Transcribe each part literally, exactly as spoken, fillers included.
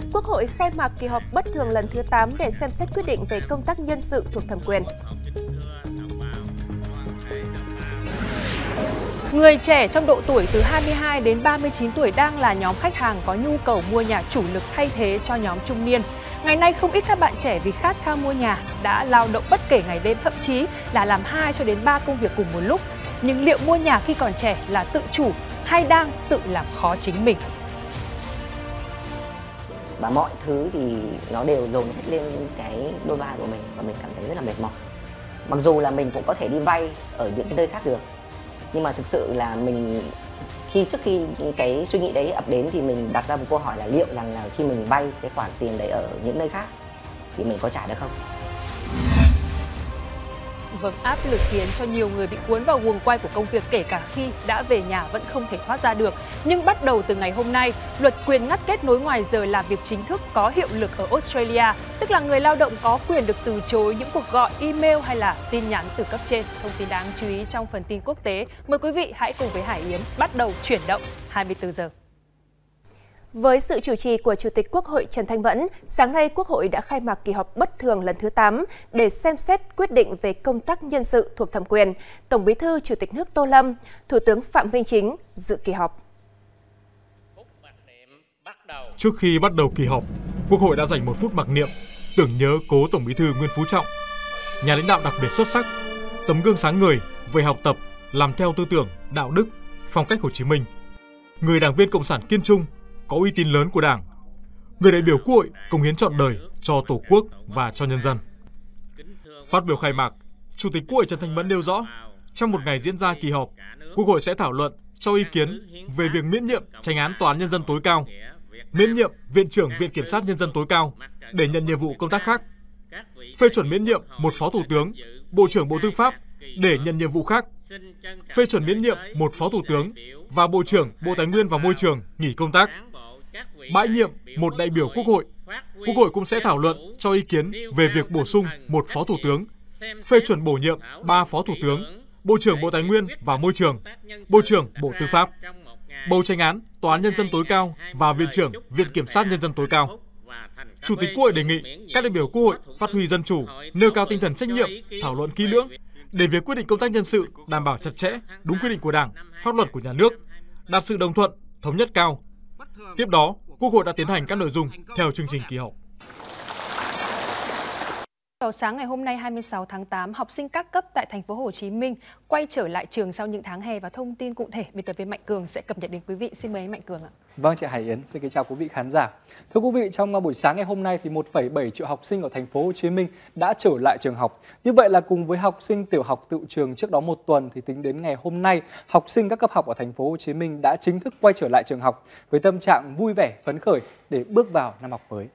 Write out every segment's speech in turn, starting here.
Quốc hội khai mạc kỳ họp bất thường lần thứ tám để xem xét quyết định về công tác nhân sự thuộc thẩm quyền. Người trẻ trong độ tuổi từ hai mươi hai đến ba mươi chín tuổi đang là nhóm khách hàng có nhu cầu mua nhà chủ lực thay thế cho nhóm trung niên. Ngày nay không ít các bạn trẻ vì khát khao mua nhà đã lao động bất kể ngày đêm, thậm chí là làm hai cho đến ba công việc cùng một lúc. Nhưng liệu mua nhà khi còn trẻ là tự chủ hay đang tự làm khó chính mình? Và mọi thứ thì nó đều dồn hết lên cái đôi vai của mình và mình cảm thấy rất là mệt mỏi. Mặc dù là mình cũng có thể đi vay ở những cái nơi khác được, nhưng mà thực sự là mình khi trước khi cái suy nghĩ đấy ập đến thì mình đặt ra một câu hỏi là liệu rằng là khi mình vay cái khoản tiền đấy ở những nơi khác thì mình có trả được không? Vâng, áp lực khiến cho nhiều người bị cuốn vào guồng quay của công việc kể cả khi đã về nhà vẫn không thể thoát ra được. Nhưng bắt đầu từ ngày hôm nay, luật quyền ngắt kết nối ngoài giờ làm việc chính thức có hiệu lực ở Australia, tức là người lao động có quyền được từ chối những cuộc gọi, email hay là tin nhắn từ cấp trên. Thông tin đáng chú ý trong phần tin quốc tế. Mời quý vị hãy cùng với Hải Yến bắt đầu chuyển động hai mươi tư giờ. Với sự chủ trì của Chủ tịch Quốc hội Trần Thanh Mẫn, sáng nay Quốc hội đã khai mạc kỳ họp bất thường lần thứ tám để xem xét quyết định về công tác nhân sự thuộc thẩm quyền. Tổng Bí thư Chủ tịch nước Tô Lâm, Thủ tướng Phạm Minh Chính dự kỳ họp. Trước khi bắt đầu kỳ họp, Quốc hội đã dành một phút mặc niệm tưởng nhớ cố Tổng Bí thư Nguyễn Phú Trọng, nhà lãnh đạo đặc biệt xuất sắc, tấm gương sáng ngời về học tập, làm theo tư tưởng, đạo đức, phong cách Hồ Chí Minh, người đảng viên cộng sản kiên trung, có uy tín lớn của Đảng, người đại biểu Quốc hội cống hiến trọn đời cho Tổ quốc và cho nhân dân. Phát biểu khai mạc, Chủ tịch Quốc hội Trần Thanh Mẫn nêu rõ, trong một ngày diễn ra kỳ họp, Quốc hội sẽ thảo luận, cho ý kiến về việc miễn nhiệm Chánh án Tòa án Nhân dân tối cao, miễn nhiệm Viện trưởng Viện Kiểm sát Nhân dân tối cao để nhận nhiệm vụ công tác khác, phê chuẩn miễn nhiệm một Phó Thủ tướng, Bộ trưởng Bộ Tư pháp để nhận nhiệm vụ khác, phê chuẩn miễn nhiệm một Phó Thủ tướng và Bộ trưởng Bộ Tài nguyên và Môi trường nghỉ công tác, bãi nhiệm một đại biểu Quốc hội. Quốc hội cũng sẽ thảo luận, cho ý kiến về việc bổ sung một Phó Thủ tướng, phê chuẩn bổ nhiệm ba Phó Thủ tướng, Bộ trưởng Bộ Tài nguyên và Môi trường, Bộ trưởng Bộ Tư pháp, bầu Chánh án Tòa án Nhân dân tối cao và Viện trưởng Viện Kiểm sát Nhân dân tối cao. Chủ tịch Quốc hội đề nghị các đại biểu Quốc hội phát huy dân chủ, nêu cao tinh thần trách nhiệm, thảo luận kỹ lưỡng để việc quyết định công tác nhân sự đảm bảo chặt chẽ, đúng quy định của Đảng, pháp luật của nhà nước, đạt sự đồng thuận, thống nhất cao. Tiếp đó, Quốc hội đã tiến hành các nội dung theo chương trình kỳ họp. Vào sáng ngày hôm nay hai mươi sáu tháng tám, học sinh các cấp tại thành phố Hồ Chí Minh quay trở lại trường sau những tháng hè và thông tin cụ thể biên tập viên Mạnh Cường sẽ cập nhật đến quý vị. Xin mời anh Mạnh Cường ạ. Vâng, chị Hải Yến, xin kính chào quý vị khán giả. Thưa quý vị, trong buổi sáng ngày hôm nay thì một phẩy bảy triệu học sinh ở thành phố Hồ Chí Minh đã trở lại trường học. Như vậy là cùng với học sinh tiểu học tự trường trước đó một tuần thì tính đến ngày hôm nay, học sinh các cấp học ở thành phố Hồ Chí Minh đã chính thức quay trở lại trường học với tâm trạng vui vẻ, phấn khởi để bước vào năm học mới.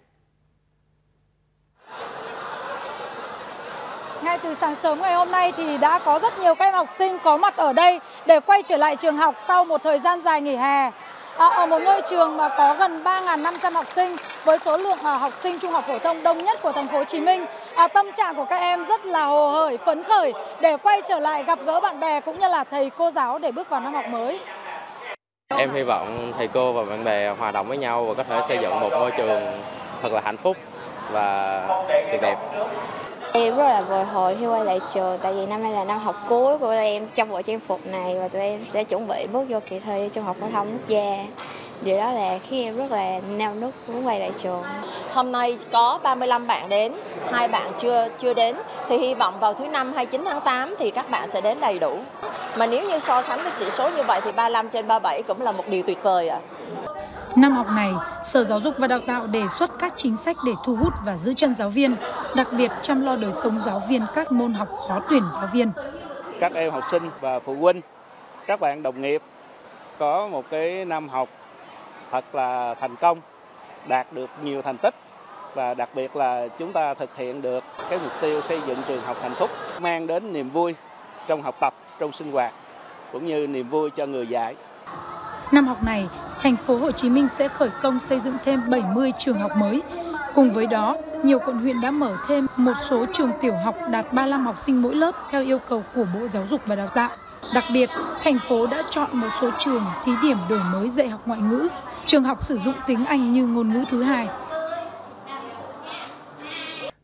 Ngay từ sáng sớm ngày hôm nay thì đã có rất nhiều các em học sinh có mặt ở đây để quay trở lại trường học sau một thời gian dài nghỉ hè. À, ở một ngôi trường mà có gần ba nghìn năm trăm học sinh với số lượng à, học sinh trung học phổ thông đông nhất của thành phố Hồ Chí Minh, à, tâm trạng của các em rất là hồ hởi, phấn khởi để quay trở lại gặp gỡ bạn bè cũng như là thầy cô giáo để bước vào năm học mới. Em hy vọng thầy cô và bạn bè hòa đồng với nhau và có thể xây dựng một môi trường thật là hạnh phúc và tuyệt đẹp. Em rất là bồi hồi khi quay lại trường, tại vì năm nay là năm học cuối của em trong bộ trang phục này và tụi em sẽ chuẩn bị bước vô kỳ thi trung học phổ thông quốc gia. Điều đó là khi em rất là nao nức muốn quay lại trường. Hôm nay có ba mươi lăm bạn đến, hai bạn chưa chưa đến thì hy vọng vào thứ năm hai mươi chín tháng tám thì các bạn sẽ đến đầy đủ. Mà nếu như so sánh với chỉ số như vậy thì ba mươi lăm trên ba mươi bảy cũng là một điều tuyệt vời ạ. Năm học này, Sở Giáo dục và Đào tạo đề xuất các chính sách để thu hút và giữ chân giáo viên, đặc biệt chăm lo đời sống giáo viên các môn học khó tuyển giáo viên. Các em học sinh và phụ huynh, các bạn đồng nghiệp có một cái năm học thật là thành công, đạt được nhiều thành tích và đặc biệt là chúng ta thực hiện được cái mục tiêu xây dựng trường học hạnh phúc, mang đến niềm vui trong học tập, trong sinh hoạt cũng như niềm vui cho người dạy. Năm học này, thành phố Hồ Chí Minh sẽ khởi công xây dựng thêm bảy mươi trường học mới. Cùng với đó, nhiều quận huyện đã mở thêm một số trường tiểu học đạt ba mươi lăm học sinh mỗi lớp theo yêu cầu của Bộ Giáo dục và Đào tạo. Đặc biệt, thành phố đã chọn một số trường thí điểm đổi mới dạy học ngoại ngữ, trường học sử dụng tiếng Anh như ngôn ngữ thứ hai.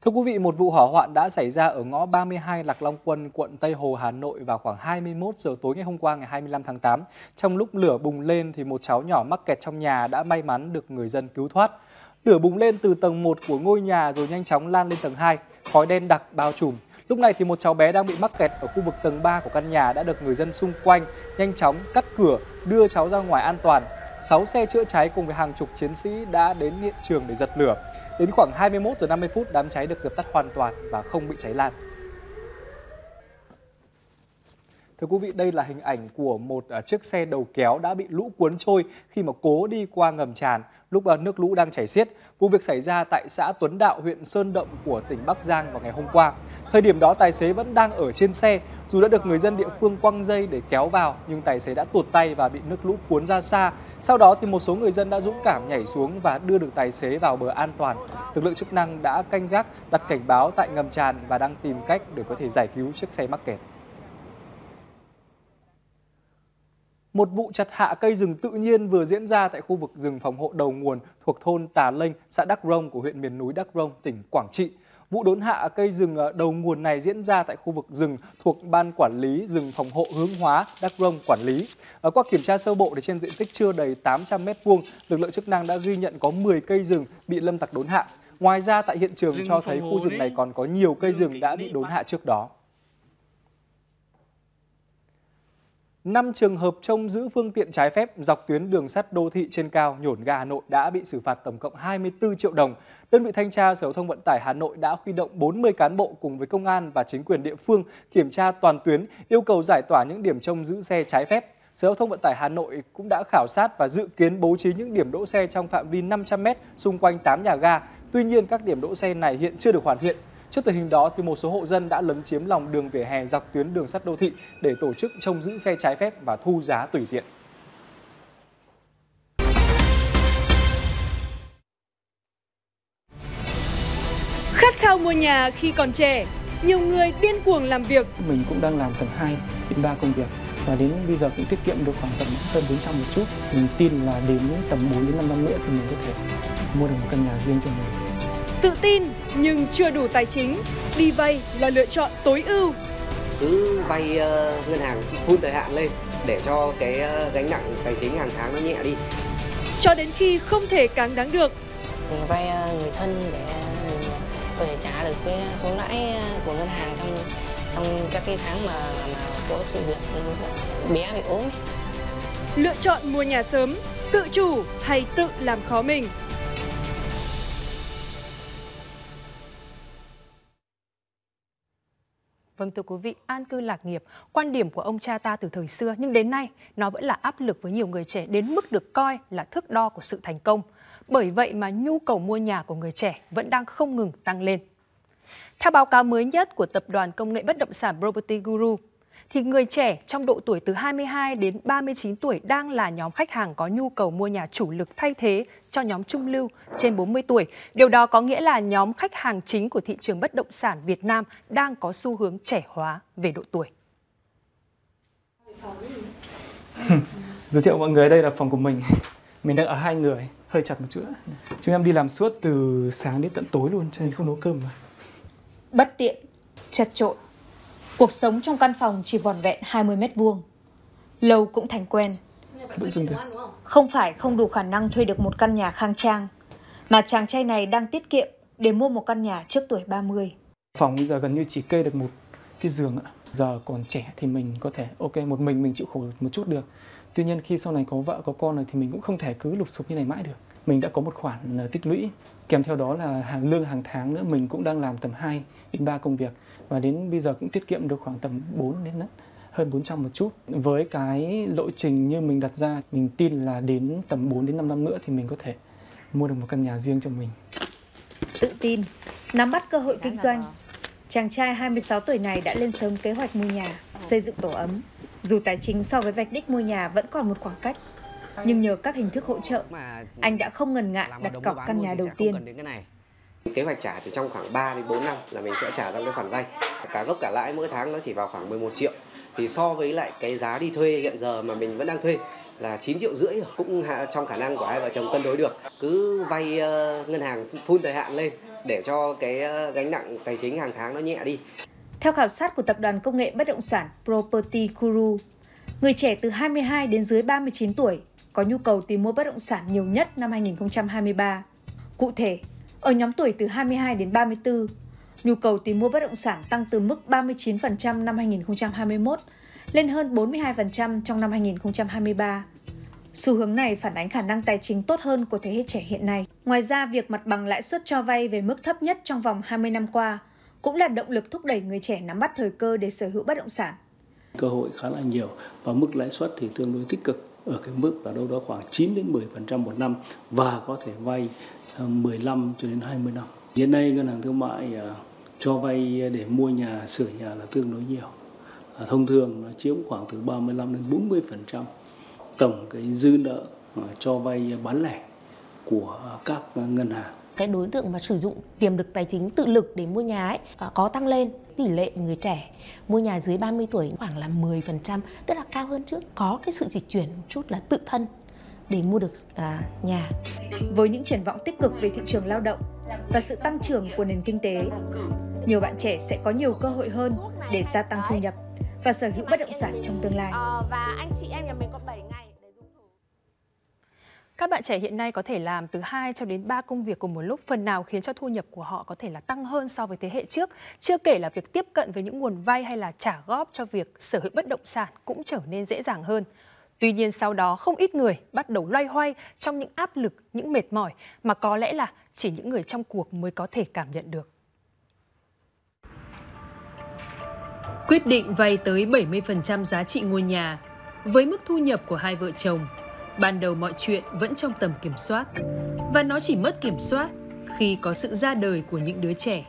Thưa quý vị, một vụ hỏa hoạn đã xảy ra ở ngõ ba mươi hai Lạc Long Quân, quận Tây Hồ, Hà Nội vào khoảng hai mươi mốt giờ tối ngày hôm qua ngày hai mươi lăm tháng tám. Trong lúc lửa bùng lên thì một cháu nhỏ mắc kẹt trong nhà đã may mắn được người dân cứu thoát. Lửa bùng lên từ tầng một của ngôi nhà rồi nhanh chóng lan lên tầng hai, khói đen đặc bao trùm. Lúc này thì một cháu bé đang bị mắc kẹt ở khu vực tầng ba của căn nhà đã được người dân xung quanh nhanh chóng cắt cửa, đưa cháu ra ngoài an toàn. sáu xe chữa cháy cùng với hàng chục chiến sĩ đã đến hiện trường để giật lửa. Đến khoảng hai mươi mốt giờ năm mươi phút, đám cháy được dập tắt hoàn toàn và không bị cháy lan. Thưa quý vị, đây là hình ảnh của một chiếc xe đầu kéo đã bị lũ cuốn trôi khi mà cố đi qua ngầm tràn lúc nước lũ đang chảy xiết. Vụ việc xảy ra tại xã Tuấn Đạo, huyện Sơn Động của tỉnh Bắc Giang vào ngày hôm qua. Thời điểm đó, tài xế vẫn đang ở trên xe. Dù đã được người dân địa phương quăng dây để kéo vào, nhưng tài xế đã tuột tay và bị nước lũ cuốn ra xa. Sau đó thì một số người dân đã dũng cảm nhảy xuống và đưa được tài xế vào bờ an toàn. Lực lượng chức năng đã canh gác, đặt cảnh báo tại ngầm tràn và đang tìm cách để có thể giải cứu chiếc xe mắc kẹt. Một vụ chặt hạ cây rừng tự nhiên vừa diễn ra tại khu vực rừng phòng hộ đầu nguồn thuộc thôn Tà Lênh, xã Đắc Rông của huyện miền núi Đắc Rông, tỉnh Quảng Trị. Vụ đốn hạ cây rừng đầu nguồn này diễn ra tại khu vực rừng thuộc Ban Quản lý rừng phòng hộ Hướng Hóa, Đắc Rông quản lý. Ở qua kiểm tra sơ bộ thì trên diện tích chưa đầy tám trăm mét vuông, lực lượng chức năng đã ghi nhận có mười cây rừng bị lâm tặc đốn hạ. Ngoài ra tại hiện trường cho thấy khu rừng này còn có nhiều cây rừng đã bị đốn hạ trước đó. năm trường hợp trông giữ phương tiện trái phép dọc tuyến đường sắt đô thị trên cao Nhổn Ga Hà Nội đã bị xử phạt tổng cộng hai mươi tư triệu đồng. Đơn vị thanh tra Sở Giao thông Vận tải Hà Nội đã huy động bốn mươi cán bộ cùng với công an và chính quyền địa phương kiểm tra toàn tuyến, yêu cầu giải tỏa những điểm trông giữ xe trái phép. Sở Giao thông Vận tải Hà Nội cũng đã khảo sát và dự kiến bố trí những điểm đỗ xe trong phạm vi năm trăm mét xung quanh tám nhà ga. Tuy nhiên, các điểm đỗ xe này hiện chưa được hoàn thiện. Trước tình hình đó, thì một số hộ dân đã lấn chiếm lòng đường vỉa hè dọc tuyến đường sắt đô thị để tổ chức trông giữ xe trái phép và thu giá tùy tiện. Khát khao mua nhà khi còn trẻ, nhiều người điên cuồng làm việc. Mình cũng đang làm tầm hai đến ba công việc và đến bây giờ cũng tiết kiệm được khoảng tầm hơn bốn trăm một chút. Mình tin là đến tầm bốn đến năm năm nữa thì mình có thể mua được một căn nhà riêng cho mình. Tự tin nhưng chưa đủ tài chính, đi vay là lựa chọn tối ưu. Cứ vay uh, ngân hàng full thời hạn lên để cho cái uh, gánh nặng tài chính hàng tháng nó nhẹ đi. Cho đến khi không thể càng đáng được. Mình vay uh, người thân để mình có thể trả được cái số lãi của ngân hàng trong trong các cái tháng mà, mà có sự việc bé bị ốm. Lựa chọn mua nhà sớm, tự chủ hay tự làm khó mình. Vâng, thưa quý vị, an cư lạc nghiệp, quan điểm của ông cha ta từ thời xưa, nhưng đến nay nó vẫn là áp lực với nhiều người trẻ đến mức được coi là thước đo của sự thành công. Bởi vậy mà nhu cầu mua nhà của người trẻ vẫn đang không ngừng tăng lên. Theo báo cáo mới nhất của Tập đoàn Công nghệ Bất động sản Property Guru, thì người trẻ trong độ tuổi từ hai mươi hai đến ba mươi chín tuổi đang là nhóm khách hàng có nhu cầu mua nhà chủ lực thay thế cho nhóm trung lưu trên bốn mươi tuổi. Điều đó có nghĩa là nhóm khách hàng chính của thị trường bất động sản Việt Nam đang có xu hướng trẻ hóa về độ tuổi. Giới thiệu mọi người, đây là phòng của mình. Mình đang ở hai người, hơi chặt một chút. Chúng em đi làm suốt từ sáng đến tận tối luôn, cho nên không nấu cơm mà. Bất tiện, chật chội. Cuộc sống trong căn phòng chỉ vỏn vẹn hai mươi mét vuông. Lâu cũng thành quen. Vẫn dùng được. Không phải không đủ khả năng thuê được một căn nhà khang trang, mà chàng trai này đang tiết kiệm để mua một căn nhà trước tuổi ba mươi. Phòng bây giờ gần như chỉ kê được một cái giường ạ. Giờ còn trẻ thì mình có thể ok một mình mình chịu khổ một chút được. Tuy nhiên khi sau này có vợ có con rồi thì mình cũng không thể cứ lục xục như này mãi được. Mình đã có một khoản tích lũy, kèm theo đó là hàng lương hàng tháng nữa. Mình cũng đang làm tầm hai đến ba công việc và đến bây giờ cũng tiết kiệm được khoảng tầm bốn đến hơn bốn trăm một chút. Với cái lộ trình như mình đặt ra, mình tin là đến tầm bốn đến năm năm nữa thì mình có thể mua được một căn nhà riêng cho mình. Tự tin, nắm bắt cơ hội kinh doanh, chàng trai hai mươi sáu tuổi này đã lên sớm kế hoạch mua nhà, xây dựng tổ ấm. Dù tài chính so với vạch đích mua nhà vẫn còn một khoảng cách, nhưng nhờ các hình thức hỗ trợ, anh đã không ngần ngại đặt cọc căn nhà đầu tiên. Kế hoạch trả chỉ trong khoảng ba đến bốn năm là mình sẽ trả xong cái khoản vay. Cả gốc cả lãi mỗi tháng nó chỉ vào khoảng mười một triệu. Thì so với lại cái giá đi thuê hiện giờ mà mình vẫn đang thuê là chín triệu rưỡi rồi. Cũng trong khả năng của hai vợ chồng cân đối được. Cứ vay uh, ngân hàng full thời hạn lên để cho cái gánh nặng tài chính hàng tháng nó nhẹ đi. Theo khảo sát của tập đoàn công nghệ bất động sản Property Guru, người trẻ từ hai mươi hai đến dưới ba mươi chín tuổi có nhu cầu tìm mua bất động sản nhiều nhất năm hai nghìn không trăm hai mươi ba. Cụ thể, ở nhóm tuổi từ hai mươi hai đến ba mươi tư, nhu cầu tìm mua bất động sản tăng từ mức ba mươi chín phần trăm năm hai nghìn không trăm hai mươi mốt lên hơn bốn mươi hai phần trăm trong năm hai nghìn không trăm hai mươi ba. Xu hướng này phản ánh khả năng tài chính tốt hơn của thế hệ trẻ hiện nay. Ngoài ra, việc mặt bằng lãi suất cho vay về mức thấp nhất trong vòng hai mươi năm qua cũng là động lực thúc đẩy người trẻ nắm bắt thời cơ để sở hữu bất động sản. Cơ hội khá là nhiều và mức lãi suất thì tương đối tích cực ở cái mức là đâu đó khoảng chín đến mười phần trăm một năm và có thể vay mười lăm cho đến hai mươi năm. Hiện nay ngân hàng thương mại cho vay để mua nhà, sửa nhà là tương đối nhiều. Thông thường nó chiếm khoảng từ ba mươi lăm đến bốn mươi phần trăm tổng cái dư nợ cho vay bán lẻ của các ngân hàng. Cái đối tượng mà sử dụng tiềm lực tài chính tự lực để mua nhà ấy có tăng lên. Tỷ lệ người trẻ mua nhà dưới ba mươi tuổi khoảng là mười phần trăm, tức là cao hơn trước. Có cái sự dịch chuyển một chút là tự thân để mua được à, nhà. Với những triển vọng tích cực về thị trường lao động và sự tăng trưởng của nền kinh tế, nhiều bạn trẻ sẽ có nhiều cơ hội hơn để gia tăng thu nhập và sở hữu bất động sản trong tương lai. Và anh chị em nhà mình có bảy ngày. Các bạn trẻ hiện nay có thể làm từ hai cho đến ba công việc cùng một lúc, phần nào khiến cho thu nhập của họ có thể là tăng hơn so với thế hệ trước. Chưa kể là việc tiếp cận với những nguồn vay hay là trả góp cho việc sở hữu bất động sản cũng trở nên dễ dàng hơn. Tuy nhiên sau đó không ít người bắt đầu loay hoay trong những áp lực, những mệt mỏi mà có lẽ là chỉ những người trong cuộc mới có thể cảm nhận được. Quyết định vay tới bảy mươi phần trăm giá trị ngôi nhà với mức thu nhập của hai vợ chồng. Ban đầu mọi chuyện vẫn trong tầm kiểm soát và nó chỉ mất kiểm soát khi có sự ra đời của những đứa trẻ.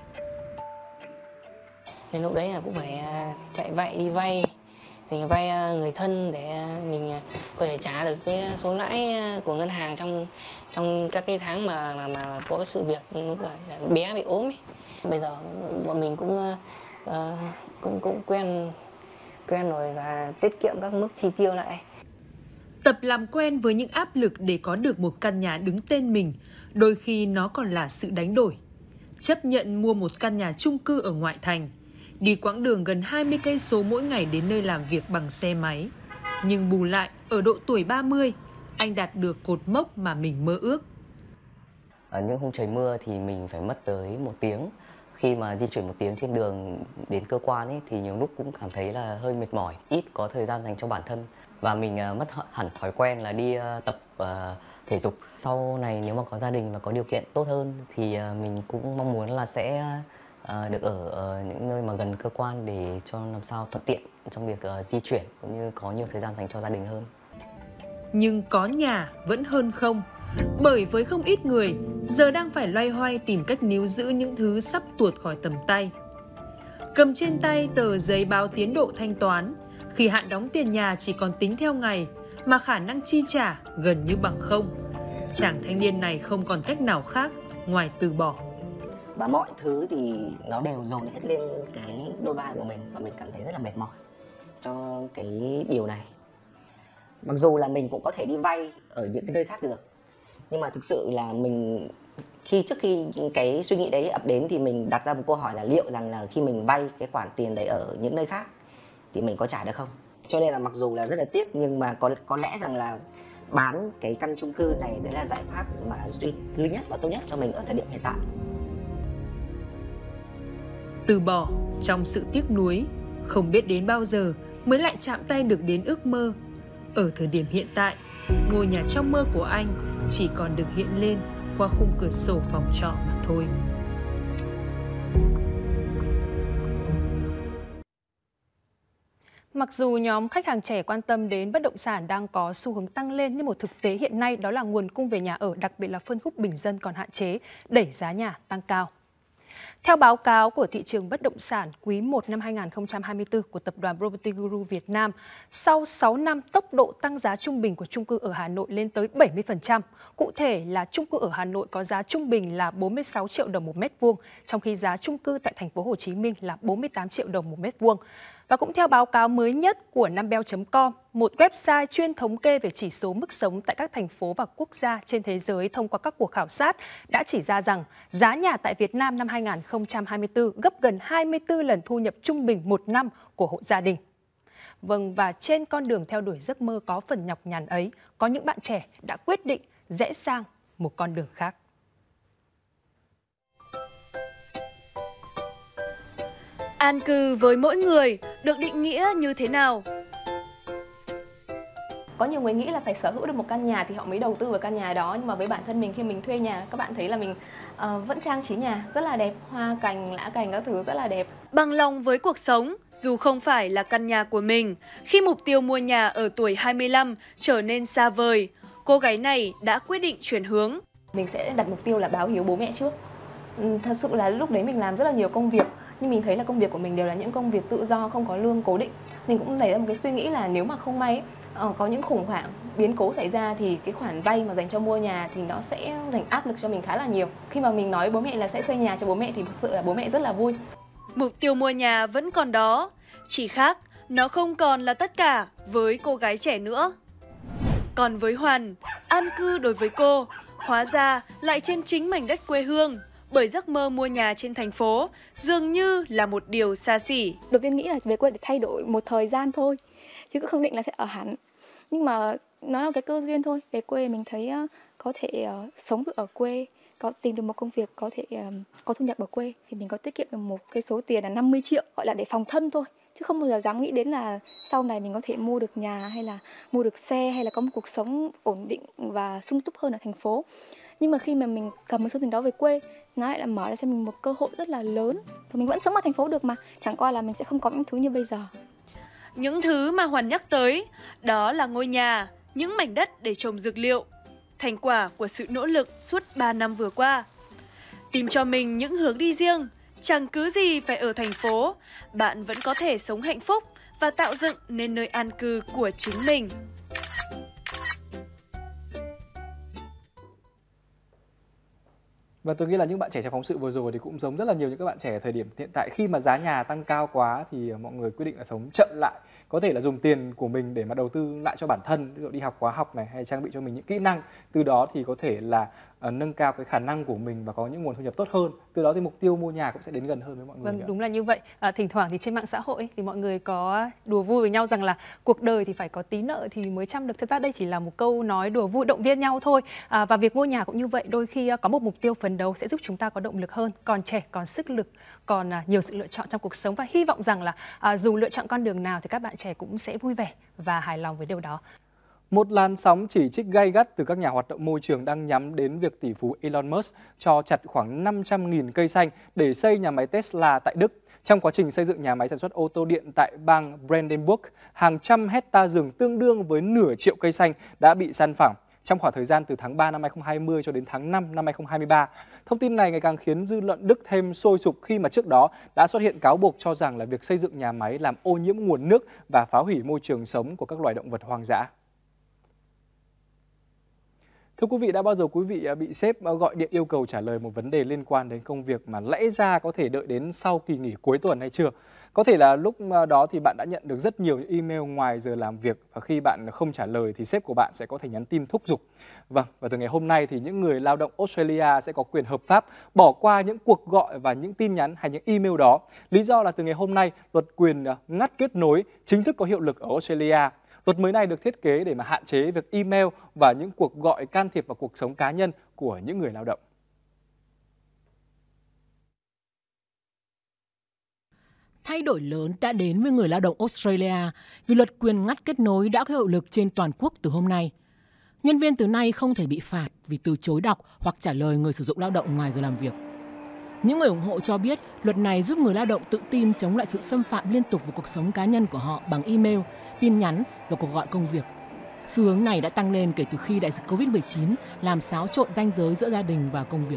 Nên lúc đấy là cũng phải chạy vạy đi vay, thì vay người thân để mình có thể trả được cái số lãi của ngân hàng trong trong các cái tháng mà mà, mà có cái sự việc lúc bé bị ốm ấy. Bây giờ bọn mình cũng uh, cũng cũng quen quen rồi và tiết kiệm các mức chi tiêu lại. Tập làm quen với những áp lực để có được một căn nhà đứng tên mình, đôi khi nó còn là sự đánh đổi. Chấp nhận mua một căn nhà chung cư ở ngoại thành, đi quãng đường gần hai mươi cây số mỗi ngày đến nơi làm việc bằng xe máy. Nhưng bù lại, ở độ tuổi ba mươi, anh đạt được cột mốc mà mình mơ ước. Ở những hôm trời mưa thì mình phải mất tới một tiếng. Khi mà di chuyển một tiếng trên đường đến cơ quan ấy, thì nhiều lúc cũng cảm thấy là hơi mệt mỏi, ít có thời gian dành cho bản thân. Và mình uh, mất hẳn thói quen là đi uh, tập uh, thể dục. Sau này nếu mà có gia đình và có điều kiện tốt hơn thì uh, mình cũng mong muốn là sẽ uh, được ở uh, những nơi mà gần cơ quan để cho làm sao thuận tiện trong việc uh, di chuyển cũng như có nhiều thời gian dành cho gia đình hơn. Nhưng có nhà vẫn hơn không. Bởi với không ít người, giờ đang phải loay hoay tìm cách níu giữ những thứ sắp tuột khỏi tầm tay. Cầm trên tay tờ giấy báo tiến độ thanh toán, khi hạn đóng tiền nhà chỉ còn tính theo ngày, mà khả năng chi trả gần như bằng không. Chàng thanh niên này không còn cách nào khác ngoài từ bỏ. Và mọi thứ thì nó đều dồn hết lên cái đôi vai của mình và mình cảm thấy rất là mệt mỏi cho cái điều này. Mặc dù là mình cũng có thể đi vay ở những cái nơi khác được, nhưng mà thực sự là mình khi trước khi cái suy nghĩ đấy ập đến thì mình đặt ra một câu hỏi là liệu rằng là khi mình vay cái khoản tiền đấy ở những nơi khác thì mình có trả được không? Cho nên là mặc dù là rất là tiếc nhưng mà có có lẽ rằng là bán cái căn chung cư này đấy là giải pháp mà duy, duy nhất và tốt nhất cho mình ở thời điểm hiện tại. Từ bỏ trong sự tiếc nuối, không biết đến bao giờ mới lại chạm tay được đến ước mơ. Ở thời điểm hiện tại, ngôi nhà trong mơ của anh chỉ còn được hiện lên qua khung cửa sổ phòng trọ mà thôi. Mặc dù nhóm khách hàng trẻ quan tâm đến bất động sản đang có xu hướng tăng lên, nhưng một thực tế hiện nay đó là nguồn cung về nhà ở, đặc biệt là phân khúc bình dân còn hạn chế, đẩy giá nhà tăng cao. Theo báo cáo của thị trường bất động sản quý một năm hai nghìn không trăm hai mươi tư của tập đoàn Property Guru Việt Nam, sau sáu năm tốc độ tăng giá trung bình của chung cư ở Hà Nội lên tới bảy mươi phần trăm. Cụ thể là chung cư ở Hà Nội có giá trung bình là bốn mươi sáu triệu đồng một mét vuông, trong khi giá chung cư tại thành phố Hồ Chí Minh là bốn mươi tám triệu đồng một mét vuông. Và cũng theo báo cáo mới nhất của Numbeo chấm com, một website chuyên thống kê về chỉ số mức sống tại các thành phố và quốc gia trên thế giới thông qua các cuộc khảo sát đã chỉ ra rằng giá nhà tại Việt Nam năm hai nghìn không trăm hai mươi tư gấp gần hai mươi tư lần thu nhập trung bình một năm của hộ gia đình. Vâng, và trên con đường theo đuổi giấc mơ có phần nhọc nhằn ấy, có những bạn trẻ đã quyết định rẽ sang một con đường khác. An cư với mỗi người được định nghĩa như thế nào? Có nhiều người nghĩ là phải sở hữu được một căn nhà thì họ mới đầu tư vào căn nhà đó, nhưng mà với bản thân mình khi mình thuê nhà, các bạn thấy là mình uh, vẫn trang trí nhà rất là đẹp, hoa cành, lã cành các thứ rất là đẹp. Bằng lòng với cuộc sống, dù không phải là căn nhà của mình, khi mục tiêu mua nhà ở tuổi hai mươi lăm trở nên xa vời, cô gái này đã quyết định chuyển hướng. Mình sẽ đặt mục tiêu là báo hiếu bố mẹ trước. Thật sự là lúc đấy mình làm rất là nhiều công việc, nhưng mình thấy là công việc của mình đều là những công việc tự do, không có lương cố định. Mình cũng nảy ra một cái suy nghĩ là nếu mà không may ấy, Ờ, có những khủng hoảng, biến cố xảy ra thì cái khoản vay mà dành cho mua nhà thì nó sẽ dành áp lực cho mình khá là nhiều. Khi mà mình nói bố mẹ là sẽ xây nhà cho bố mẹ thì thực sự là bố mẹ rất là vui. Mục tiêu mua nhà vẫn còn đó, chỉ khác nó không còn là tất cả với cô gái trẻ nữa. Còn với Hoàn, an cư đối với cô hóa ra lại trên chính mảnh đất quê hương, bởi giấc mơ mua nhà trên thành phố dường như là một điều xa xỉ. Đầu tiên nghĩ là về quê để thay đổi một thời gian thôi, chứ cũng không định là sẽ ở hẳn. Nhưng mà nó là cái cơ duyên thôi. Về quê mình thấy uh, có thể uh, sống được ở quê, có tìm được một công việc có thể uh, có thu nhập ở quê thì mình có tiết kiệm được một cái số tiền là năm mươi triệu, gọi là để phòng thân thôi. Chứ không bao giờ dám nghĩ đến là sau này mình có thể mua được nhà hay là mua được xe hay là có một cuộc sống ổn định và sung túc hơn ở thành phố. Nhưng mà khi mà mình cầm một số tiền đó về quê, nó lại là mở ra cho mình một cơ hội rất là lớn. Và mình vẫn sống ở thành phố được mà, chẳng qua là mình sẽ không có những thứ như bây giờ. Những thứ mà Hoàn nhắc tới, đó là ngôi nhà, những mảnh đất để trồng dược liệu, thành quả của sự nỗ lực suốt ba năm vừa qua. Tìm cho mình những hướng đi riêng, chẳng cứ gì phải ở thành phố, bạn vẫn có thể sống hạnh phúc và tạo dựng nên nơi an cư của chính mình. Và tôi nghĩ là những bạn trẻ trong phóng sự vừa rồi thì cũng giống rất là nhiều những các bạn trẻ ở thời điểm hiện tại, khi mà giá nhà tăng cao quá thì mọi người quyết định là sống chậm lại, có thể là dùng tiền của mình để mà đầu tư lại cho bản thân, ví dụ đi học khóa học này hay trang bị cho mình những kỹ năng, từ đó thì có thể là uh, nâng cao cái khả năng của mình và có những nguồn thu nhập tốt hơn, từ đó thì mục tiêu mua nhà cũng sẽ đến gần hơn với mọi người. Vâng, nữa. đúng là như vậy. À, thỉnh thoảng thì trên mạng xã hội thì mọi người có đùa vui với nhau rằng là cuộc đời thì phải có tí nợ thì mới chăm được. Thực ra đây chỉ là một câu nói đùa vui động viên nhau thôi. À, và việc mua nhà cũng như vậy, đôi khi có một mục tiêu phấn đấu sẽ giúp chúng ta có động lực hơn, còn trẻ, còn sức lực, còn à, nhiều sự lựa chọn trong cuộc sống, và hy vọng rằng là à, dù lựa chọn con đường nào thì các bạn trẻ cũng sẽ vui vẻ và hài lòng với điều đó. Một làn sóng chỉ trích gay gắt từ các nhà hoạt động môi trường đang nhắm đến việc tỷ phú Elon Musk cho chặt khoảng năm trăm nghìn cây xanh để xây nhà máy Tesla tại Đức. Trong quá trình xây dựng nhà máy sản xuất ô tô điện tại bang Brandenburg, hàng trăm hecta rừng tương đương với nửa triệu cây xanh đã bị san phẳng trong khoảng thời gian từ tháng ba năm hai nghìn không trăm hai mươi cho đến tháng năm năm hai nghìn không trăm hai mươi ba. Thông tin này ngày càng khiến dư luận Đức thêm sôi sục khi mà trước đó đã xuất hiện cáo buộc cho rằng là việc xây dựng nhà máy làm ô nhiễm nguồn nước và phá hủy môi trường sống của các loài động vật hoang dã. Thưa quý vị, đã bao giờ quý vị bị sếp gọi điện yêu cầu trả lời một vấn đề liên quan đến công việc mà lẽ ra có thể đợi đến sau kỳ nghỉ cuối tuần hay chưa? Có thể là lúc đó thì bạn đã nhận được rất nhiều email ngoài giờ làm việc, và khi bạn không trả lời thì sếp của bạn sẽ có thể nhắn tin thúc giục. Vâng, và từ ngày hôm nay thì những người lao động Australia sẽ có quyền hợp pháp bỏ qua những cuộc gọi và những tin nhắn hay những email đó. Lý do là từ ngày hôm nay, luật quyền ngắt kết nối chính thức có hiệu lực ở Australia. Luật mới này được thiết kế để mà hạn chế việc email và những cuộc gọi can thiệp vào cuộc sống cá nhân của những người lao động. Thay đổi lớn đã đến với người lao động Australia vì luật quyền ngắt kết nối đã có hiệu lực trên toàn quốc từ hôm nay. Nhân viên từ nay không thể bị phạt vì từ chối đọc hoặc trả lời người sử dụng lao động ngoài giờ làm việc. Những người ủng hộ cho biết luật này giúp người lao động tự tin chống lại sự xâm phạm liên tục vào cuộc sống cá nhân của họ bằng email, tin nhắn và cuộc gọi công việc. Xu hướng này đã tăng lên kể từ khi đại dịch Covid mười chín làm xáo trộn ranh giới giữa gia đình và công việc.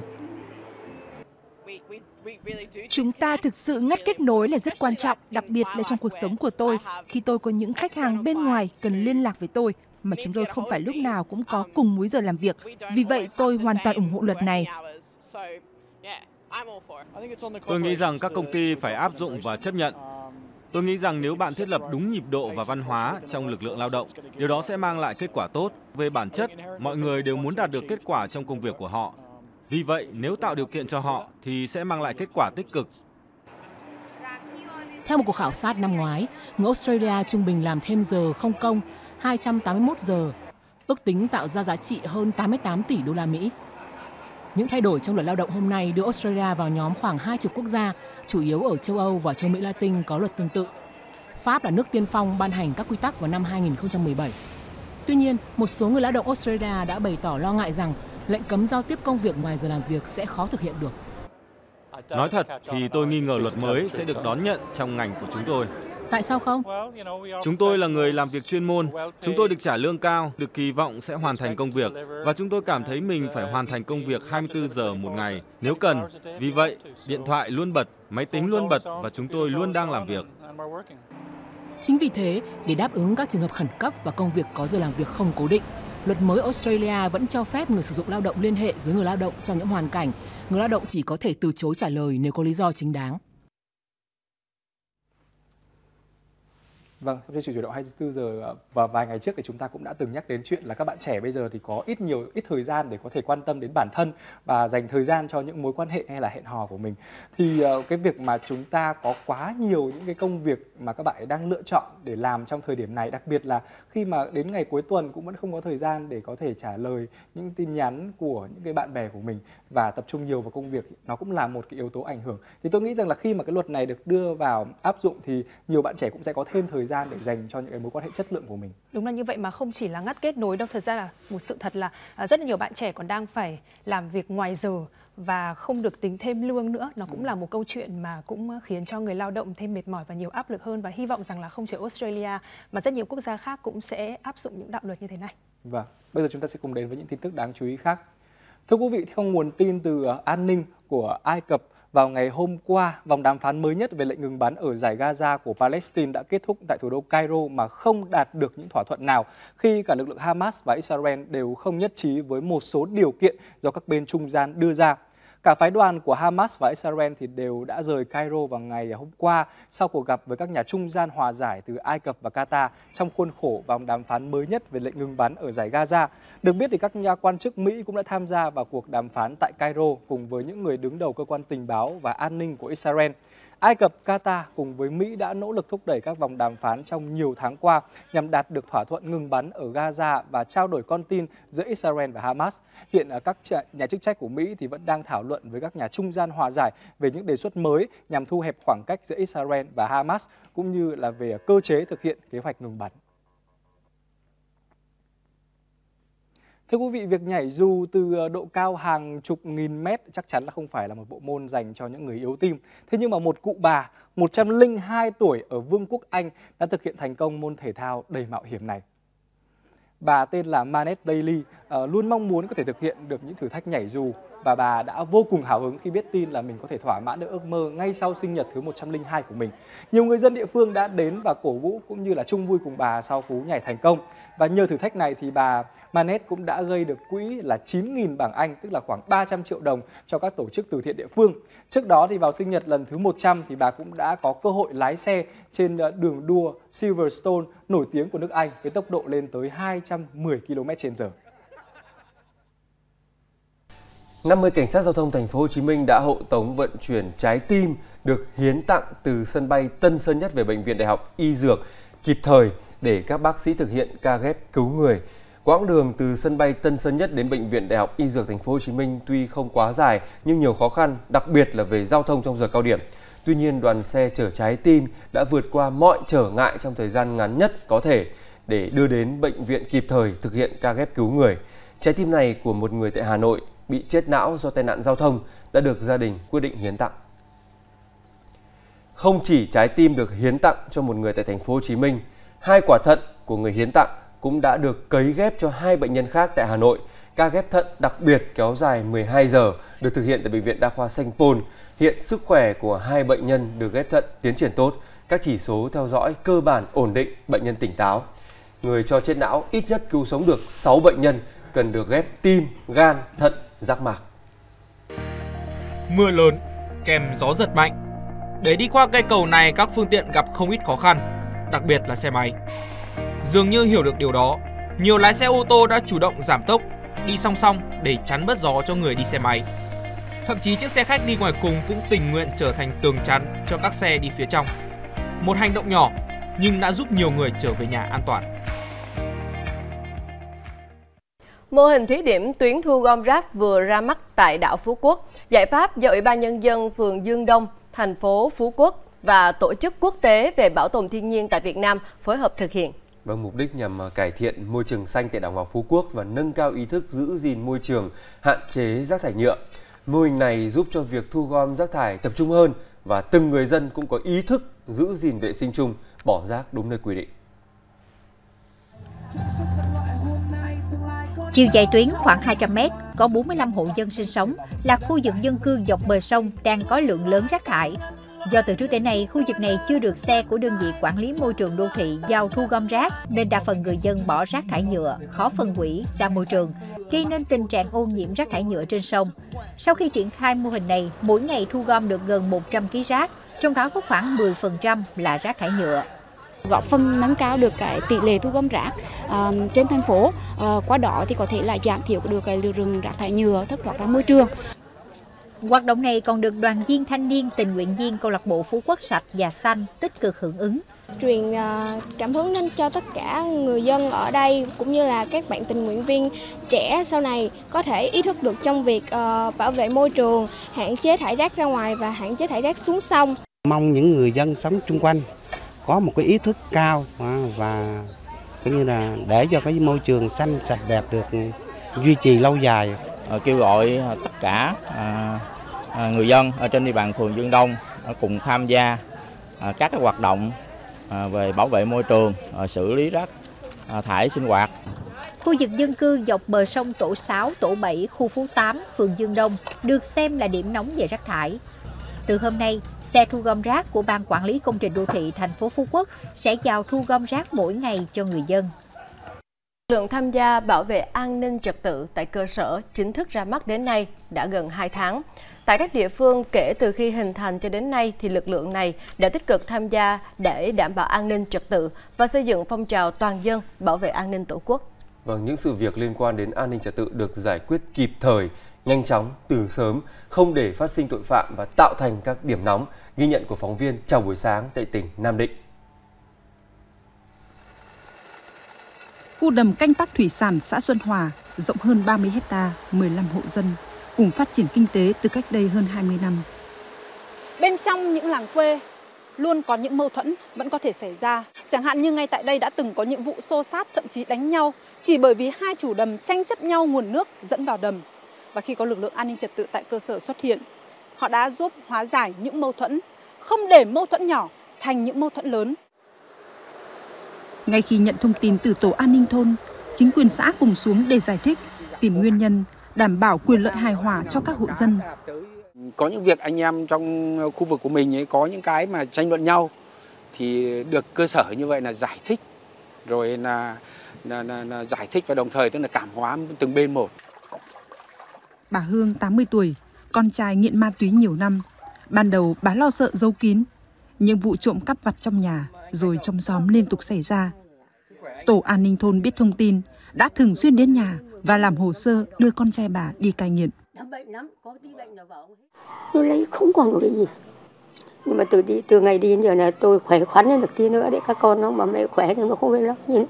Chúng ta thực sự ngắt kết nối là rất quan trọng, đặc biệt là trong cuộc sống của tôi, khi tôi có những khách hàng bên ngoài cần liên lạc với tôi, mà chúng tôi không phải lúc nào cũng có cùng múi giờ làm việc. Vì vậy, tôi hoàn toàn ủng hộ luật này. Tôi nghĩ rằng các công ty phải áp dụng và chấp nhận. Tôi nghĩ rằng nếu bạn thiết lập đúng nhịp độ và văn hóa trong lực lượng lao động, điều đó sẽ mang lại kết quả tốt. Về bản chất, mọi người đều muốn đạt được kết quả trong công việc của họ. Vì vậy, nếu tạo điều kiện cho họ thì sẽ mang lại kết quả tích cực. Theo một cuộc khảo sát năm ngoái, người Australia trung bình làm thêm giờ không công hai trăm tám mươi mốt giờ, ước tính tạo ra giá trị hơn tám mươi tám tỷ đô la Mỹ. Những thay đổi trong luật lao động hôm nay đưa Australia vào nhóm khoảng hai mươi quốc gia, chủ yếu ở châu Âu và châu Mỹ Latin có luật tương tự. Pháp là nước tiên phong ban hành các quy tắc vào năm hai nghìn không trăm mười bảy. Tuy nhiên, một số người lao động Australia đã bày tỏ lo ngại rằng lệnh cấm giao tiếp công việc ngoài giờ làm việc sẽ khó thực hiện được. Nói thật thì tôi nghi ngờ luật mới sẽ được đón nhận trong ngành của chúng tôi. Tại sao không? Chúng tôi là người làm việc chuyên môn, chúng tôi được trả lương cao, được kỳ vọng sẽ hoàn thành công việc và chúng tôi cảm thấy mình phải hoàn thành công việc hai mươi tư giờ một ngày nếu cần. Vì vậy, điện thoại luôn bật, máy tính luôn bật và chúng tôi luôn đang làm việc. Chính vì thế, để đáp ứng các trường hợp khẩn cấp và công việc có giờ làm việc không cố định, luật mới Australia vẫn cho phép người sử dụng lao động liên hệ với người lao động trong những hoàn cảnh người lao động chỉ có thể từ chối trả lời nếu có lý do chính đáng. Vâng, trong chương trình Chuyển động hai mươi tư giờ và vài ngày trước thì chúng ta cũng đã từng nhắc đến chuyện là các bạn trẻ bây giờ thì có ít nhiều ít thời gian để có thể quan tâm đến bản thân và dành thời gian cho những mối quan hệ hay là hẹn hò của mình. Thì uh, cái việc mà chúng ta có quá nhiều những cái công việc mà các bạn đang lựa chọn để làm trong thời điểm này, đặc biệt là khi mà đến ngày cuối tuần cũng vẫn không có thời gian để có thể trả lời những tin nhắn của những cái bạn bè của mình và tập trung nhiều vào công việc, nó cũng là một cái yếu tố ảnh hưởng. Thì tôi nghĩ rằng là khi mà cái luật này được đưa vào áp dụng thì nhiều bạn trẻ cũng sẽ có thêm thời gian để dành cho những cái mối quan hệ chất lượng của mình. Đúng là như vậy, mà không chỉ là ngắt kết nối đâu, thật ra là một sự thật là rất là nhiều bạn trẻ còn đang phải làm việc ngoài giờ và không được tính thêm lương nữa. Nó cũng là một câu chuyện mà cũng khiến cho người lao động thêm mệt mỏi và nhiều áp lực hơn, và hy vọng rằng là không chỉ Australia mà rất nhiều quốc gia khác cũng sẽ áp dụng những đạo luật như thế này. Vâng, bây giờ chúng ta sẽ cùng đến với những tin tức đáng chú ý khác. Thưa quý vị, theo nguồn tin từ an ninh của Ai Cập, vào ngày hôm qua, vòng đàm phán mới nhất về lệnh ngừng bắn ở Dải Gaza của Palestine đã kết thúc tại thủ đô Cairo mà không đạt được những thỏa thuận nào, khi cả lực lượng Hamas và Israel đều không nhất trí với một số điều kiện do các bên trung gian đưa ra. Cả phái đoàn của Hamas và Israel thì đều đã rời Cairo vào ngày hôm qua sau cuộc gặp với các nhà trung gian hòa giải từ Ai Cập và Qatar trong khuôn khổ vòng đàm phán mới nhất về lệnh ngừng bắn ở Dải Gaza. Được biết thì các nhà quan chức Mỹ cũng đã tham gia vào cuộc đàm phán tại Cairo cùng với những người đứng đầu cơ quan tình báo và an ninh của Israel. Ai Cập, Qatar cùng với Mỹ đã nỗ lực thúc đẩy các vòng đàm phán trong nhiều tháng qua nhằm đạt được thỏa thuận ngừng bắn ở Gaza và trao đổi con tin giữa Israel và Hamas. Hiện các nhà chức trách của Mỹ thì vẫn đang thảo luận với các nhà trung gian hòa giải về những đề xuất mới nhằm thu hẹp khoảng cách giữa Israel và Hamas, cũng như là về cơ chế thực hiện kế hoạch ngừng bắn. Thưa quý vị, việc nhảy dù từ độ cao hàng chục nghìn mét chắc chắn là không phải là một bộ môn dành cho những người yếu tim. Thế nhưng mà một cụ bà một trăm lẻ hai tuổi ở Vương quốc Anh đã thực hiện thành công môn thể thao đầy mạo hiểm này. Bà tên là Manet Daly, uh, luôn mong muốn có thể thực hiện được những thử thách nhảy dù, và bà đã vô cùng hào hứng khi biết tin là mình có thể thỏa mãn được ước mơ ngay sau sinh nhật thứ một trăm lẻ hai của mình. Nhiều người dân địa phương đã đến và cổ vũ cũng như là chung vui cùng bà sau cú nhảy thành công. Và nhờ thử thách này thì bà Manet cũng đã gây được quỹ là chín nghìn bảng Anh, tức là khoảng ba trăm triệu đồng cho các tổ chức từ thiện địa phương. Trước đó thì vào sinh nhật lần thứ một trăm thì bà cũng đã có cơ hội lái xe trên đường đua Silverstone nổi tiếng của nước Anh với tốc độ lên tới hai trăm mười ki lô mét trên giờ. năm mươi cảnh sát giao thông thành phố Hồ Chí Minh đã hộ tống vận chuyển trái tim được hiến tặng từ sân bay Tân Sơn Nhất về bệnh viện Đại học Y Dược kịp thời để các bác sĩ thực hiện ca ghép cứu người. Quãng đường từ sân bay Tân Sơn Nhất đến bệnh viện Đại học Y Dược thành phố Hồ Chí Minh tuy không quá dài nhưng nhiều khó khăn, đặc biệt là về giao thông trong giờ cao điểm. Tuy nhiên, đoàn xe chở trái tim đã vượt qua mọi trở ngại trong thời gian ngắn nhất có thể để đưa đến bệnh viện kịp thời thực hiện ca ghép cứu người. Trái tim này của một người tại Hà Nội bị chết não do tai nạn giao thông đã được gia đình quyết định hiến tặng. Không chỉ trái tim được hiến tặng cho một người tại thành phố Hồ Chí Minh, hai quả thận của người hiến tặng cũng đã được cấy ghép cho hai bệnh nhân khác tại Hà Nội. Ca ghép thận đặc biệt kéo dài mười hai giờ được thực hiện tại bệnh viện Đa khoa Sanh Pôn. Hiện sức khỏe của hai bệnh nhân được ghép thận tiến triển tốt, các chỉ số theo dõi cơ bản ổn định, bệnh nhân tỉnh táo. Người cho chết não ít nhất cứu sống được sáu bệnh nhân cần được ghép tim, gan, thận, giác mạc. Mưa lớn kèm gió giật mạnh, Để đi qua cây cầu này, các phương tiện gặp không ít khó khăn, đặc biệt là xe máy. Dường như hiểu được điều đó, nhiều lái xe ô tô đã chủ động giảm tốc, đi song song để chắn bớt gió cho người đi xe máy. Thậm chí chiếc xe khách đi ngoài cùng cũng tình nguyện trở thành tường chắn cho các xe đi phía trong. Một hành động nhỏ nhưng đã giúp nhiều người trở về nhà an toàn. Mô hình thí điểm tuyến thu gom rác vừa ra mắt tại đảo Phú Quốc. Giải pháp do Ủy ban Nhân dân phường Dương Đông, thành phố Phú Quốc và Tổ chức Quốc tế về Bảo tồn Thiên nhiên tại Việt Nam phối hợp thực hiện. Vâng, mục đích nhằm cải thiện môi trường xanh tại đảo Ngọc Phú Quốc và nâng cao ý thức giữ gìn môi trường, hạn chế rác thải nhựa. Mô hình này giúp cho việc thu gom rác thải tập trung hơn và từng người dân cũng có ý thức giữ gìn vệ sinh chung, bỏ rác đúng nơi quy định. Chiều dài tuyến khoảng hai trăm mét, có bốn mươi lăm hộ dân sinh sống, là khu vực dân cư dọc bờ sông đang có lượng lớn rác thải. Do từ trước đến nay, khu vực này chưa được xe của đơn vị quản lý môi trường đô thị giao thu gom rác, nên đa phần người dân bỏ rác thải nhựa, khó phân hủy ra môi trường, gây nên tình trạng ô nhiễm rác thải nhựa trên sông. Sau khi triển khai mô hình này, mỗi ngày thu gom được gần một trăm ki lô gam rác, trong đó có khoảng mười phần trăm là rác thải nhựa. Góp phần nâng cao được cái tỷ lệ thu gom rác uh, trên thành phố, uh, qua đó thì có thể là giảm thiểu được cái lượng rác thải nhựa thất thoát ra môi trường. Hoạt động này còn được đoàn viên thanh niên tình nguyện viên câu lạc bộ Phú Quốc Sạch và Xanh tích cực hưởng ứng. Truyền uh, cảm hứng đến cho tất cả người dân ở đây cũng như là các bạn tình nguyện viên trẻ sau này có thể ý thức được trong việc uh, bảo vệ môi trường, hạn chế thải rác ra ngoài và hạn chế thải rác xuống sông. Mong những người dân sống chung quanh có một cái ý thức cao và cũng như là để cho cái môi trường xanh sạch đẹp được duy trì lâu dài. Kêu gọi tất cả người dân ở trên địa bàn phường Dương Đông cùng tham gia các cái hoạt động về bảo vệ môi trường, xử lý rác thải sinh hoạt. Khu vực dân cư dọc bờ sông tổ sáu, tổ bảy, khu phố tám, phường Dương Đông được xem là điểm nóng về rác thải. Từ hôm nay, xe thu gom rác của Ban Quản lý Công trình Đô thị thành phố Phú Quốc sẽ vào thu gom rác mỗi ngày cho người dân. Lực lượng tham gia bảo vệ an ninh trật tự tại cơ sở chính thức ra mắt đến nay đã gần hai tháng. Tại các địa phương kể từ khi hình thành cho đến nay thì lực lượng này đã tích cực tham gia để đảm bảo an ninh trật tự và xây dựng phong trào toàn dân bảo vệ an ninh Tổ quốc. Vâng, những sự việc liên quan đến an ninh trật tự được giải quyết kịp thời, nhanh chóng, từ sớm, không để phát sinh tội phạm và tạo thành các điểm nóng, ghi nhận của phóng viên Chào buổi sáng tại tỉnh Nam Định. Khu đầm canh tác thủy sản xã Xuân Hòa rộng hơn ba mươi héc ta, mười lăm hộ dân, cùng phát triển kinh tế từ cách đây hơn hai mươi năm. Bên trong những làng quê luôn có những mâu thuẫn vẫn có thể xảy ra. Chẳng hạn như ngay tại đây đã từng có những vụ xô xát, thậm chí đánh nhau chỉ bởi vì hai chủ đầm tranh chấp nhau nguồn nước dẫn vào đầm. Và khi có lực lượng an ninh trật tự tại cơ sở xuất hiện, họ đã giúp hóa giải những mâu thuẫn, không để mâu thuẫn nhỏ thành những mâu thuẫn lớn. Ngay khi nhận thông tin từ tổ an ninh thôn, chính quyền xã cùng xuống để giải thích, tìm nguyên nhân, đảm bảo quyền lợi hài hòa cho các hộ dân. Có những việc anh em trong khu vực của mình ấy có những cái mà tranh luận nhau thì được cơ sở như vậy là giải thích, rồi là, là, là, là giải thích và đồng thời tức là cảm hóa từng bên một. Bà Hương, tám mươi tuổi, con trai nghiện ma túy nhiều năm. Ban đầu bà lo sợ giấu kín, nhưng vụ trộm cắp vặt trong nhà rồi trong xóm liên tục xảy ra. Tổ an ninh thôn biết thông tin, đã thường xuyên đến nhà và làm hồ sơ đưa con trai bà đi cai nghiện. Tôi lấy không còn được cái gì. Nhưng mà từ đi từ ngày đi đến giờ này tôi khỏe khoắn lên được tí nữa để các con nó mà mẹ khỏe nhưng nó không biết lắm gì nữa.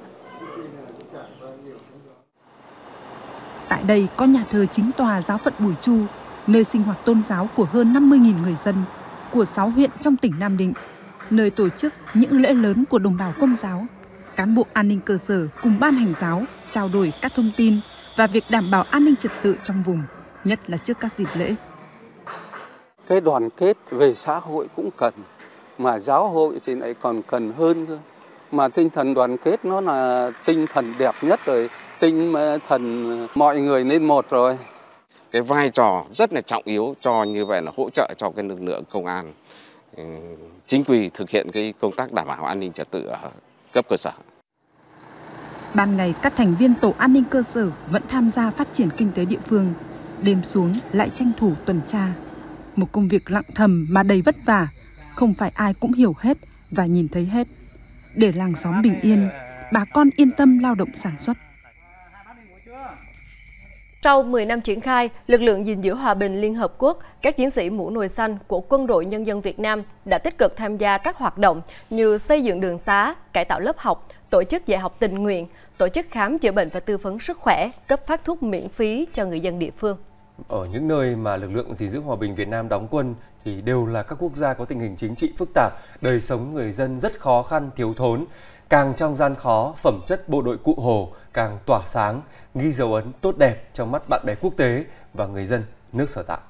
Tại đây có nhà thờ chính tòa giáo phận Bùi Chu, nơi sinh hoạt tôn giáo của hơn năm mươi nghìn người dân của sáu huyện trong tỉnh Nam Định, nơi tổ chức những lễ lớn của đồng bào Công giáo. Cán bộ an ninh cơ sở cùng ban hành giáo trao đổi các thông tin và việc đảm bảo an ninh trật tự trong vùng, nhất là trước các dịp lễ. Cái đoàn kết về xã hội cũng cần, mà giáo hội thì lại còn cần hơn cơ. Mà tinh thần đoàn kết nó là tinh thần đẹp nhất rồi, tinh thần mọi người nên một rồi. Cái vai trò rất là trọng yếu cho như vậy là hỗ trợ cho cái lực lượng công an chính quy thực hiện cái công tác đảm bảo an ninh trật tự ở cấp cơ sở. Ban ngày các thành viên tổ an ninh cơ sở vẫn tham gia phát triển kinh tế địa phương, đêm xuống lại tranh thủ tuần tra. Một công việc lặng thầm mà đầy vất vả, không phải ai cũng hiểu hết và nhìn thấy hết. Để làng xóm bình yên, bà con yên tâm lao động sản xuất. Sau mười năm triển khai, lực lượng gìn giữ hòa bình Liên Hợp Quốc, các chiến sĩ mũ nồi xanh của Quân đội Nhân dân Việt Nam đã tích cực tham gia các hoạt động như xây dựng đường xá, cải tạo lớp học, tổ chức dạy học tình nguyện, tổ chức khám chữa bệnh và tư vấn sức khỏe, cấp phát thuốc miễn phí cho người dân địa phương. Ở những nơi mà lực lượng gìn giữ hòa bình Việt Nam đóng quân thì đều là các quốc gia có tình hình chính trị phức tạp, đời sống người dân rất khó khăn, thiếu thốn. Càng trong gian khó, phẩm chất bộ đội Cụ Hồ càng tỏa sáng, ghi dấu ấn tốt đẹp trong mắt bạn bè quốc tế và người dân nước sở tại.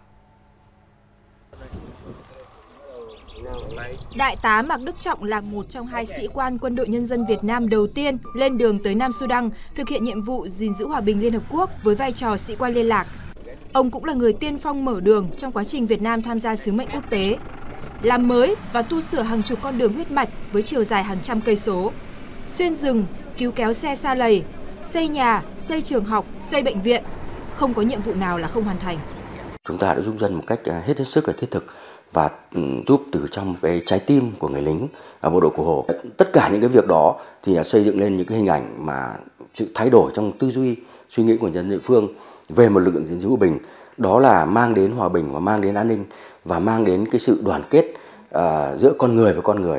Đại tá Mạc Đức Trọng là một trong hai sĩ quan Quân đội Nhân dân Việt Nam đầu tiên lên đường tới Nam Sudan thực hiện nhiệm vụ gìn giữ hòa bình Liên Hợp Quốc với vai trò sĩ quan liên lạc. Ông cũng là người tiên phong mở đường trong quá trình Việt Nam tham gia sứ mệnh quốc tế, làm mới và tu sửa hàng chục con đường huyết mạch với chiều dài hàng trăm cây số, xuyên rừng, cứu kéo xe sa lầy, xây nhà, xây trường học, xây bệnh viện, không có nhiệm vụ nào là không hoàn thành. Chúng ta đã giúp dân một cách hết sức là thiết thực và giúp từ trong cái trái tim của người lính ở bộ đội Cụ Hồ. Tất cả những cái việc đó thì đã xây dựng lên những cái hình ảnh mà sự thay đổi trong tư duy, suy nghĩ của nhân dân địa phương về một lực lượng gìn giữ hòa bình, đó là mang đến hòa bình và mang đến an ninh và mang đến cái sự đoàn kết uh, giữa con người với con người.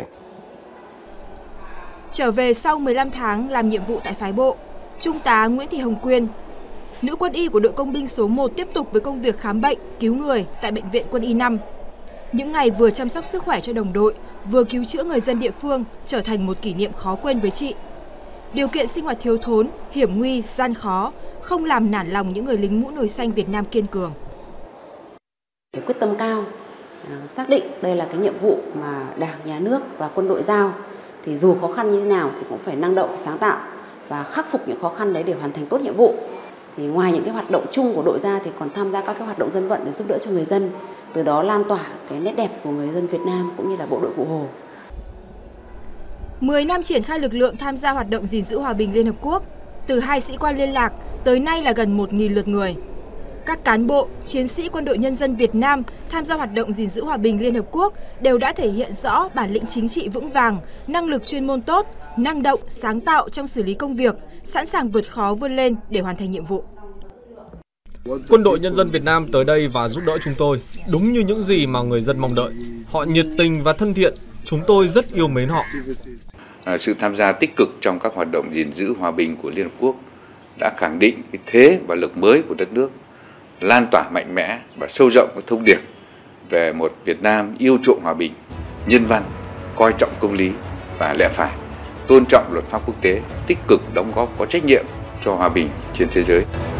Trở về sau mười lăm tháng làm nhiệm vụ tại phái bộ, Trung tá Nguyễn Thị Hồng Quyên, nữ quân y của đội công binh số một tiếp tục với công việc khám bệnh, cứu người tại Bệnh viện Quân y năm. Những ngày vừa chăm sóc sức khỏe cho đồng đội, vừa cứu chữa người dân địa phương trở thành một kỷ niệm khó quên với chị. Điều kiện sinh hoạt thiếu thốn, hiểm nguy, gian khó, không làm nản lòng những người lính mũ nồi xanh Việt Nam kiên cường. Quyết tâm cao, xác định đây là cái nhiệm vụ mà Đảng, Nhà nước và quân đội giao, thì dù khó khăn như thế nào thì cũng phải năng động, sáng tạo và khắc phục những khó khăn đấy để hoàn thành tốt nhiệm vụ. Thì ngoài những cái hoạt động chung của đội ra thì còn tham gia các cái hoạt động dân vận để giúp đỡ cho người dân, từ đó lan tỏa cái nét đẹp của người dân Việt Nam cũng như là bộ đội Cụ Hồ. mười năm triển khai lực lượng tham gia hoạt động gìn giữ hòa bình Liên Hợp Quốc, từ hai sĩ quan liên lạc tới nay là gần một nghìn lượt người. Các cán bộ, chiến sĩ Quân đội Nhân dân Việt Nam tham gia hoạt động gìn giữ hòa bình Liên Hợp Quốc đều đã thể hiện rõ bản lĩnh chính trị vững vàng, năng lực chuyên môn tốt, năng động, sáng tạo trong xử lý công việc, sẵn sàng vượt khó vươn lên để hoàn thành nhiệm vụ. Quân đội Nhân dân Việt Nam tới đây và giúp đỡ chúng tôi, đúng như những gì mà người dân mong đợi. Họ nhiệt tình và thân thiện, chúng tôi rất yêu mến họ. Sự tham gia tích cực trong các hoạt động gìn giữ hòa bình của Liên Hợp Quốc đã khẳng định cái thế và lực mới của đất nước, lan tỏa mạnh mẽ và sâu rộng các thông điệp về một Việt Nam yêu chuộng hòa bình, nhân văn, coi trọng công lý và lẽ phải, tôn trọng luật pháp quốc tế, tích cực đóng góp có trách nhiệm cho hòa bình trên thế giới.